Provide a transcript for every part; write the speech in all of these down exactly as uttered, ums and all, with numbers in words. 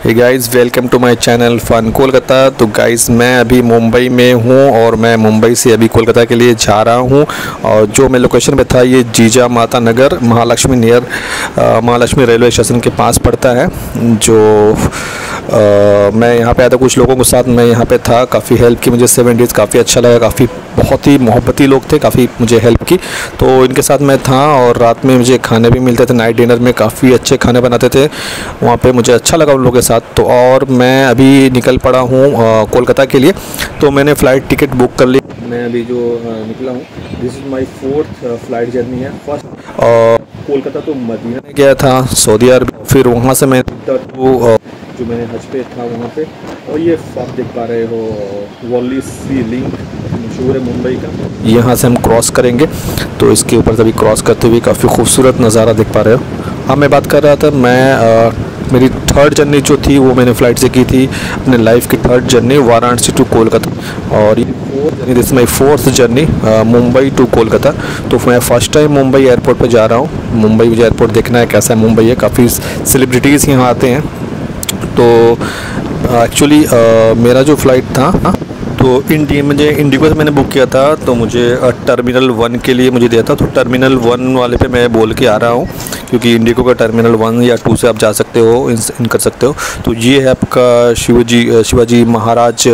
Hey guys, welcome to my channel fun Kolkata. तो guys, मैं अभी मुंबई में हूँ और मैं मुंबई से अभी कोलकाता के लिए जा रहा हूँ। और जो मैं लोकेशन पे था ये Jijamata Nagar Mahalakshmi near Mahalakshmi railway station के पास पड़ता है। जो आ, मैं यहाँ पे आया था कुछ लोगों के साथ, मैं यहाँ पे था, काफ़ी हेल्प की मुझे सेवन डेज़, काफ़ी अच्छा लगा, काफ़ी बहुत ही मोहब्बती लोग थे, काफ़ी मुझे हेल्प की। तो इनके साथ मैं था और रात में मुझे खाने भी मिलते थे, नाइट डिनर में काफ़ी अच्छे खाने बनाते थे वहाँ पे, मुझे अच्छा लगा उन लोगों के साथ। तो और मैं अभी निकल पड़ा हूँ कोलकाता के लिए। तो मैंने फ़्लाइट टिकट बुक कर ली। मैं अभी जो निकला हूँ, this is my fourth flight journey है। फर्स्ट कोलकाता तो मदीना में गया था, सऊदी अरब, फिर वहाँ से मैं तो जो मैंने हज पे था वहाँ पे। और ये आप देख पा रहे हो वर्ली सी लिंक, मशहूर है मुंबई का। यहाँ से हम क्रॉस करेंगे तो इसके ऊपर से भी क्रॉस करते हुए काफ़ी खूबसूरत नज़ारा देख पा रहे हो। हाँ, मैं बात कर रहा था, मैं आ, मेरी थर्ड जर्नी जो थी वो मैंने फ़्लाइट से की थी, अपने लाइफ की third journey Varanasi to Kolkata. और ये fourth journey, this my fourth journey Mumbai to Kolkata. तो मैं फ़र्स्ट टाइम मुंबई एयरपोर्ट पर जा रहा हूँ। मुंबई मुझे एयरपोर्ट देखना है कैसा है मुंबई है, काफ़ी सेलिब्रिटीज़ यहाँ आते हैं। तो एक्चुअली मेरा जो फ़्लाइट था तो इंडी मुझे इंडिगो से मैंने बुक किया था, तो मुझे टर्मिनल वन के लिए मुझे दिया था। तो टर्मिनल वन वाले पे मैं बोल के आ रहा हूँ, क्योंकि इंडिगो का टर्मिनल वन या टू से आप जा सकते हो, इन, इन कर सकते हो। तो ये है आपका शिवाजी शिवाजी महाराज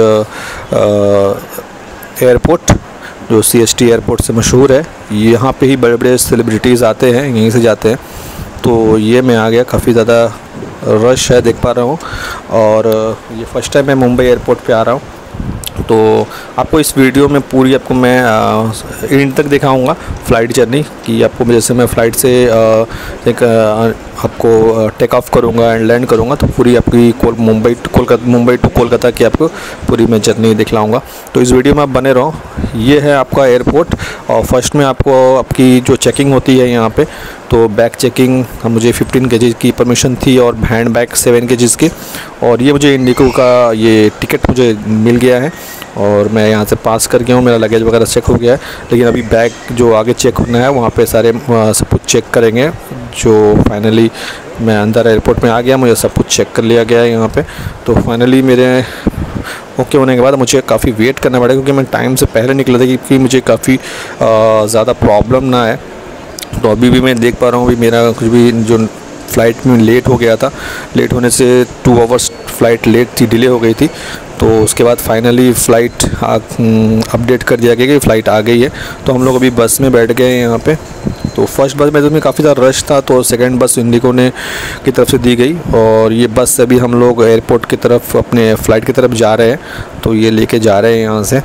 एयरपोर्ट, जो सी एस टी एयरपोर्ट से मशहूर है। यहाँ पे ही बड़े बड़े सेलिब्रिटीज़ आते हैं, यहीं से जाते हैं। तो ये मैं आ गया, काफ़ी ज़्यादा रश है देख पा रहा हूँ। और ये फ़र्स्ट टाइम मैं मुंबई एयरपोर्ट पे आ रहा हूँ। तो आपको इस वीडियो में पूरी आपको मैं एंड तक दिखाऊंगा फ़्लाइट जर्नी कि आपको, जैसे मैं फ़्लाइट से एक आपको टेक ऑफ करूंगा एंड लैंड करूंगा, तो पूरी आपकी कोल मुंबई टू कोलकाता मुंबई टू कोलकाता की आपको पूरी मैं जर्नी दिखलाऊंगा। तो इस वीडियो में आप बने रहो। ये है आपका एयरपोर्ट और फर्स्ट में आपको आपकी जो चेकिंग होती है यहाँ पे, तो बैग चेकिंग मुझे फिफ्टीन केजी की परमिशन थी और हैंड बैग सेवन केजीज़ की। और ये मुझे इंडिगो का ये टिकट मुझे मिल गया है और मैं यहाँ से पास कर गया हूँ, मेरा लगेज वगैरह चेक हो गया है। लेकिन अभी बैग जो आगे चेक होना है वहाँ पे सारे सब कुछ चेक करेंगे। जो फाइनली मैं अंदर एयरपोर्ट में आ गया, मुझे सब कुछ चेक कर लिया गया है यहाँ पे। तो फाइनली मेरे ओके होने के बाद मुझे काफ़ी वेट करना पड़ा, क्योंकि मैं टाइम से पहले निकला था, क्योंकि मुझे काफ़ी ज़्यादा प्रॉब्लम ना है। तो अभी भी मैं देख पा रहा हूँ, अभी मेरा कुछ भी जो फ़्लाइट में लेट हो गया था, लेट होने से टू आवर्स फ़्लाइट लेट थी, डिले हो गई थी। तो उसके बाद फाइनली फ़्लाइट अपडेट कर दिया गया कि फ़्लाइट आ गई है। तो हम लोग अभी बस में बैठ गए हैं यहाँ पे। तो फर्स्ट बस में तो काफ़ी ज़्यादा रश था, तो सेकंड बस इंडिगो ने की तरफ से दी गई। और ये बस से अभी हम लोग एयरपोर्ट की तरफ अपने फ़्लाइट की तरफ जा रहे हैं। तो ये लेके जा रहे हैं यहाँ से।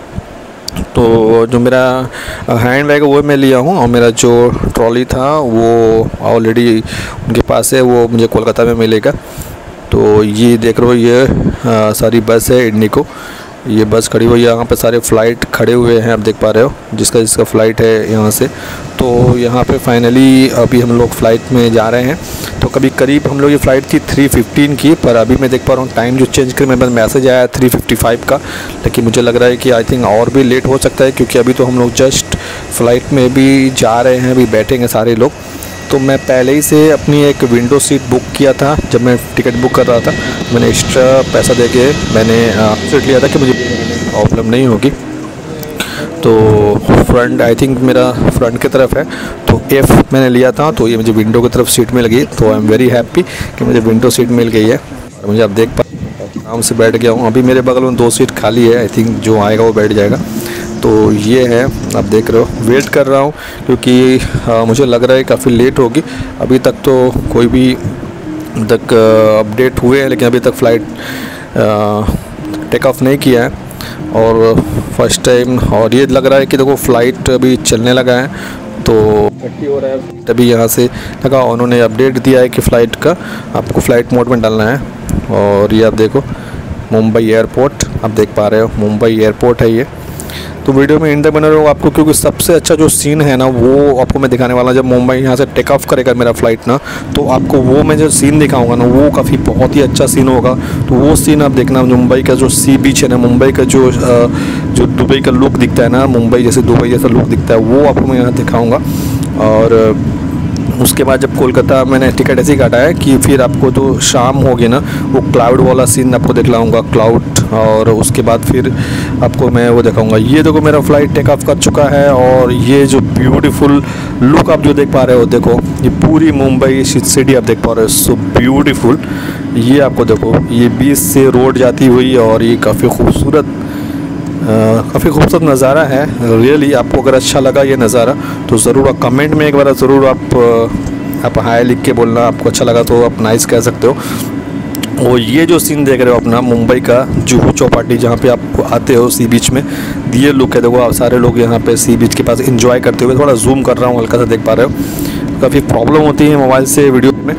तो जो मेरा हैंड बैग है वो मैं लिया हूँ, और मेरा जो ट्रॉली था वो ऑलरेडी उनके पास है, वो मुझे कोलकाता में मिलेगा। तो ये देख रहे हो, ये आ, सारी बस है इंडिगो, ये बस खड़ी हुई है। यहाँ पे सारे फ़्लाइट खड़े हुए हैं, आप देख पा रहे हो, जिसका जिसका फ़्लाइट है यहाँ से। तो यहाँ पे फाइनली अभी हम लोग फ़्लाइट में जा रहे हैं। तो कभी करीब हम लोग ये फ़्लाइट थी थ्री फिफ्टीन की, पर अभी मैं देख पा रहा हूँ टाइम जो चेंज कर, मेरे पास मैसेज आया थ्री फिफ्टी फाइव का। लेकिन मुझे लग रहा है कि आई थिंक और भी लेट हो सकता है, क्योंकि अभी तो हम लोग जस्ट फ़्लाइट में भी जा रहे हैं, अभी बैठेंगे सारे लोग। तो मैं पहले ही से अपनी एक विंडो सीट बुक किया था, जब मैं टिकट बुक कर रहा था मैंने एक्स्ट्रा पैसा दे के मैंने सीट लिया था कि मुझे प्रॉब्लम नहीं होगी। तो फ्रंट आई थिंक मेरा फ्रंट की तरफ है, तो एफ़ मैंने लिया था, तो ये मुझे विंडो की तरफ सीट मिल गई। तो आई एम वेरी हैप्पी कि मुझे विंडो सीट मिल गई है। और मुझे अब देख पा आराम से बैठ गया हूँ। अभी मेरे बगल में दो सीट खाली है, आई थिंक जो आएगा वो बैठ जाएगा। तो ये है, आप देख रहे हो, वेट कर रहा हूँ, क्योंकि आ, मुझे लग रहा है काफ़ी लेट होगी। अभी तक तो कोई भी तक अपडेट हुए हैं, लेकिन अभी तक फ़्लाइट टेक ऑफ नहीं किया है। और फर्स्ट टाइम, और ये लग रहा है कि देखो फ़्लाइट अभी चलने लगा है, तो इकट्ठी हो रहा है। तभी यहाँ से लगा उन्होंने अपडेट दिया है कि फ़्लाइट का आपको फ़्लाइट मोड में डालना है। और ये आप देखो मुंबई एयरपोर्ट, आप देख पा रहे हो मुंबई एयरपोर्ट है ये। तो वीडियो में एंड तक बने रहो आपको, क्योंकि सबसे अच्छा जो सीन है ना वो आपको मैं दिखाने वाला। जब मुंबई यहाँ से टेक ऑफ करेगा मेरा फ़्लाइट ना, तो आपको वो मैं जो सीन दिखाऊंगा ना, वो काफ़ी बहुत ही अच्छा सीन होगा। तो वो सीन आप देखना, मुंबई का जो सी बीच है ना, मुंबई का जो जो दुबई का लुक दिखता है ना, मुंबई जैसे दुबई जैसा लुक दिखता है, वो आपको मैं यहाँ दिखाऊँगा। और उसके बाद जब कोलकाता मैंने टिकट ऐसे ही काटा है कि फिर आपको जो शाम होगी ना वो क्लाउड वाला सीन आपको दिखलाऊंगा, क्लाउड। और उसके बाद फिर आपको मैं वो दिखाऊंगा। ये देखो मेरा फ़्लाइट टेक ऑफ कर चुका है और ये जो ब्यूटीफुल लुक आप जो देख पा रहे हो, देखो ये पूरी मुंबई सिटी आप देख पा रहे हो, सो ब्यूटीफुल। ये आपको देखो ये बीच से रोड जाती हुई और ये काफ़ी खूबसूरत काफ़ी खूबसूरत नज़ारा है रियली। आपको अगर अच्छा लगा ये नज़ारा तो ज़रूर आप कमेंट में एक बार ज़रूर आप आप हाय लिख के बोलना, आपको अच्छा लगा तो आप नाइस कह सकते हो। और ये जो सीन देख रहे हो अपना मुंबई का जुहू चौपाटी, जहाँ पे आप आते हो सी बीच में, ये लुक है। देखो आप सारे लोग यहाँ पे सी बीच के पास एंजॉय करते हुए, थोड़ा जूम कर रहा हूँ हल्का सा, देख पा रहे हो काफ़ी प्रॉब्लम होती है मोबाइल से वीडियो में।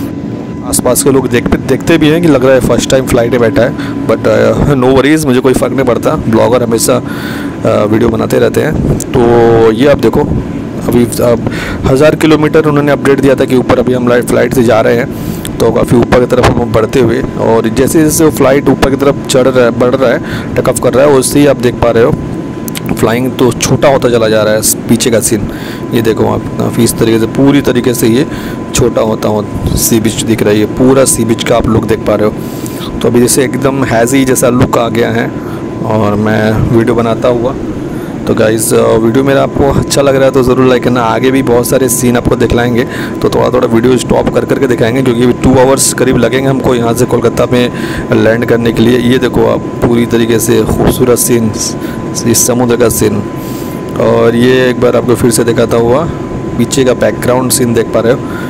आसपास के लोग देख देखते भी हैं कि लग रहा है फर्स्ट टाइम फ्लाइट में बैठा है, बट नो वरीज़, मुझे कोई फ़र्क नहीं पड़ता। ब्लॉगर हमेशा वीडियो बनाते रहते हैं। तो ये आप देखो अभी अब हज़ार किलोमीटर उन्होंने अपडेट दिया था कि ऊपर अभी हम फ्लाइट से जा रहे हैं, तो काफ़ी ऊपर की तरफ हम बढ़ते हुए, और जैसे जैसे फ्लाइट ऊपर की तरफ चढ़ रहा है, बढ़ रहा है, टेक ऑफ कर रहा है, वैसे ही आप देख पा रहे हो फ्लाइंग तो छोटा होता चला जा रहा है। पीछे का सीन ये देखो आप, काफ़ी इस तरीके से पूरी तरीके से ये छोटा होता हो सी बीच दिख रहा है, ये पूरा सी बीच का आप लुक देख पा रहे हो। तो अभी जैसे एकदम हैज़ी जैसा लुक आ गया है और मैं वीडियो बनाता हुआ। तो गाइज़ वीडियो मेरा आपको अच्छा लग रहा है तो ज़रूर लाइक करना। आगे भी बहुत सारे सीन आपको दिखलाएंगे, तो थोड़ा थोड़ा वीडियो स्टॉप कर करके दिखाएंगे, क्योंकि टू आवर्स करीब लगेंगे हमको यहाँ से कोलकाता में लैंड करने के लिए। ये देखो आप पूरी तरीके से खूबसूरत सीन, इस समुद्र का सीन। और ये एक बार आपको फिर से दिखाता हुआ पीछे का बैकग्राउंड सीन देख पा रहे हो।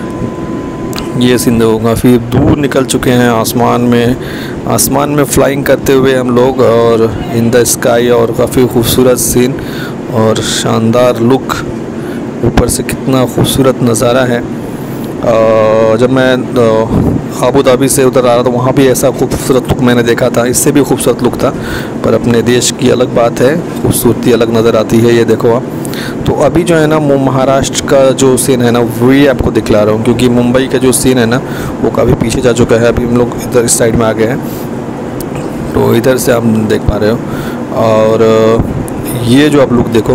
ये सीन देखो, काफ़ी दूर निकल चुके हैं आसमान में, आसमान में फ्लाइंग करते हुए हम लोग, और इन द स्काई, और काफ़ी खूबसूरत सीन और शानदार लुक। ऊपर से कितना खूबसूरत नज़ारा है। आ, जब मैं अबू धाबी से उधर आ रहा था वहाँ भी ऐसा खूबसूरत लुक मैंने देखा था, इससे भी खूबसूरत लुक था। पर अपने देश की अलग बात है, खूबसूरती अलग नज़र आती है। ये देखो आप, तो अभी जो है ना महाराष्ट्र का जो सीन है ना वही आपको दिखला रहा हूँ, क्योंकि मुंबई का जो सीन है ना वो काफ़ी पीछे जा चुका है। अभी हम लोग इधर इस साइड में आ गए हैं, तो इधर से आप देख पा रहे हो। और ये जो आप लुक देखो,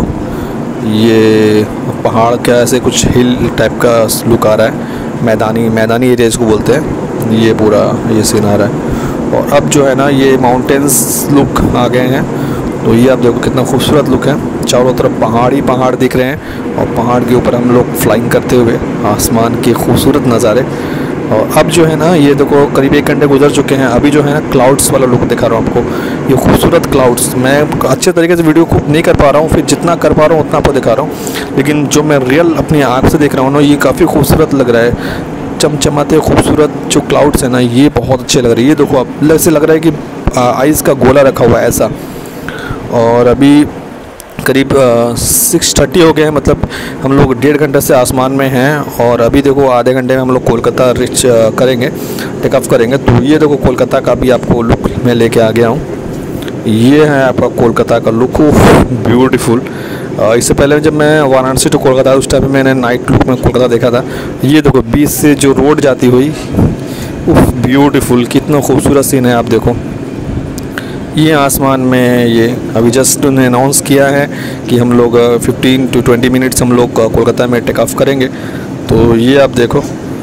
ये पहाड़ का ऐसे कुछ हिल टाइप का लुक आ रहा है, मैदानी मैदानी एरिया इसको बोलते हैं। ये पूरा ये सीन आ रहा है। और अब जो है ना ये माउंटेन्स लुक आ गए हैं, तो ये आप देखो कितना खूबसूरत लुक है। चारों तरफ पहाड़ ही पहाड़ दिख रहे हैं, और पहाड़ के ऊपर हम लोग फ्लाइंग करते हुए आसमान के खूबसूरत नज़ारे। और अब जो है ना ये देखो करीब एक घंटे गुजर चुके हैं, अभी जो है ना क्लाउड्स वाला लुक दिखा रहा हूँ आपको। ये खूबसूरत क्लाउड्स, मैं अच्छे तरीके से वीडियो को नहीं कर पा रहा हूँ, फिर जितना कर पा रहा हूँ उतना आपको दिखा रहा हूँ, लेकिन जो मैं रियल अपनी आँख से देख रहा हूँ ना ये काफ़ी खूबसूरत लग रहा है। चमचमाते खूबसूरत जो क्लाउड्स है ना ये बहुत अच्छे लग रहे हैं। ये देखो आप, ऐसे लग रहा है कि आइस का गोला रखा हुआ है ऐसा। और अभी करीब सिक्स थर्टी हो गए हैं, मतलब हम लोग डेढ़ घंटे से आसमान में हैं, और अभी देखो आधे घंटे में हम लोग कोलकाता रीच करेंगे, टेक ऑफ करेंगे। तो ये देखो कोलकाता का भी आपको लुक मैं लेके आ गया हूँ। ये है आपका कोलकाता का लुक, ब्यूटीफुल। इससे पहले जब मैं वाराणसी टू कोलकाता उस टाइम मैंने नाइट लुक में कोलकाता देखा था। ये देखो बीच से जो रोड जाती हुई, ब्यूटीफुल, कितना खूबसूरत सीन है आप देखो। ये आसमान में ये अभी जस्ट उन्होंने अनाउंस किया है कि हम लोग फिफ्टीन टू ट्वेंटी मिनट्स हम लोग कोलकाता में टेक ऑफ करेंगे। तो ये आप देखो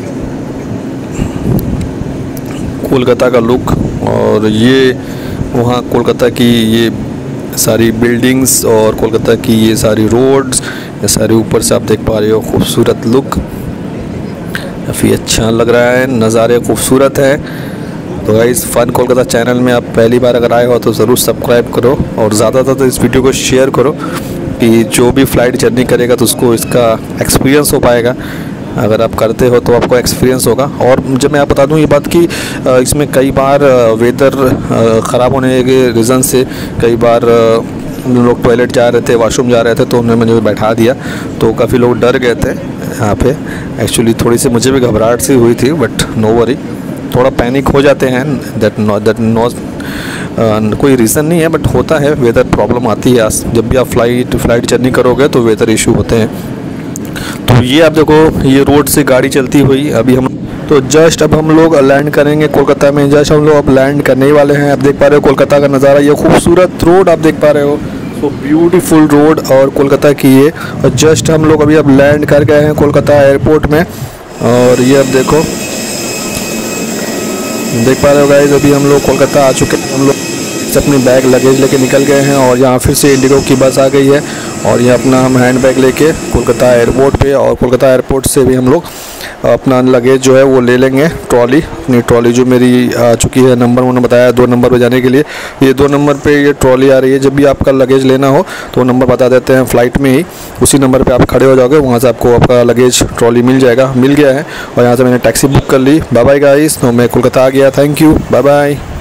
कोलकाता का लुक, और ये वहाँ कोलकाता की ये सारी बिल्डिंग्स और कोलकाता की ये सारी रोड्स, ये सारे ऊपर से आप देख पा रहे हो, खूबसूरत लुक, काफ़ी अच्छा लग रहा है, नज़ारे खूबसूरत है। तो गाइस फन कोलकाता चैनल में आप पहली बार अगर आए हो तो ज़रूर सब्सक्राइब करो, और ज़्यादा ज़्यादा इस वीडियो को शेयर करो, कि जो भी फ़्लाइट जर्नी करेगा तो उसको इसका एक्सपीरियंस हो पाएगा। अगर आप करते हो तो आपको एक्सपीरियंस होगा। और जब मैं आप बता दूं ये बात कि इसमें कई बार वेदर ख़राब होने के रीज़न से कई बार लोग टॉयलेट जा रहे थे, वॉशरूम जा रहे थे, तो उन्होंने मुझे बैठा दिया, तो काफ़ी लोग डर गए थे यहाँ पे। एक्चुअली थोड़ी सी मुझे भी घबराहट सी हुई थी, बट नो वरी, थोड़ा पैनिक हो जाते हैं, दैट नो दैट नो कोई रीज़न नहीं है, बट होता है, वेदर प्रॉब्लम आती है। जब भी आप फ्लाइट फ्लाइट जर्नी करोगे तो वेदर इशू होते हैं। तो ये आप देखो ये रोड से गाड़ी चलती हुई, अभी हम तो जस्ट अब हम लोग लैंड करेंगे कोलकाता में। जस्ट हम लोग अब लैंड करने ही वाले हैं। आप देख पा रहे हो कोलकाता का नज़ारा, ये खूबसूरत रोड आप देख पा रहे हो, तो ब्यूटीफुल रोड और कोलकाता की ये, और जस्ट हम लोग अभी अब लैंड कर गए हैं कोलकाता एयरपोर्ट में। और ये अब देखो, देख पा रहे हो गाइस, अभी हम लोग कोलकाता आ चुके हैं। हम लोग अपनी बैग लगेज लेके निकल गए हैं और यहाँ फिर से इंडिगो की बस आ गई है और ये अपना हम हैंड बैग लेके कोलकाता एयरपोर्ट पे, और कोलकाता एयरपोर्ट से भी हम लोग अपना लगेज जो है वो ले लेंगे। ट्रॉली, अपनी ट्रॉली जो मेरी आ चुकी है, नंबर उन्होंने बताया दो नंबर पे जाने के लिए। ये दो नंबर पे ये ट्रॉली आ रही है। जब भी आपका लगेज लेना हो तो वो नंबर बता देते हैं फ्लाइट में ही, उसी नंबर पे आप खड़े हो जाओगे, वहाँ से आपको आपका लगेज ट्रॉली मिल जाएगा। मिल गया है और यहाँ से मैंने टैक्सी बुक कर ली। बाय बाय गाइस, तो मैं कोलकाता आ गया। Thank you, bye bye.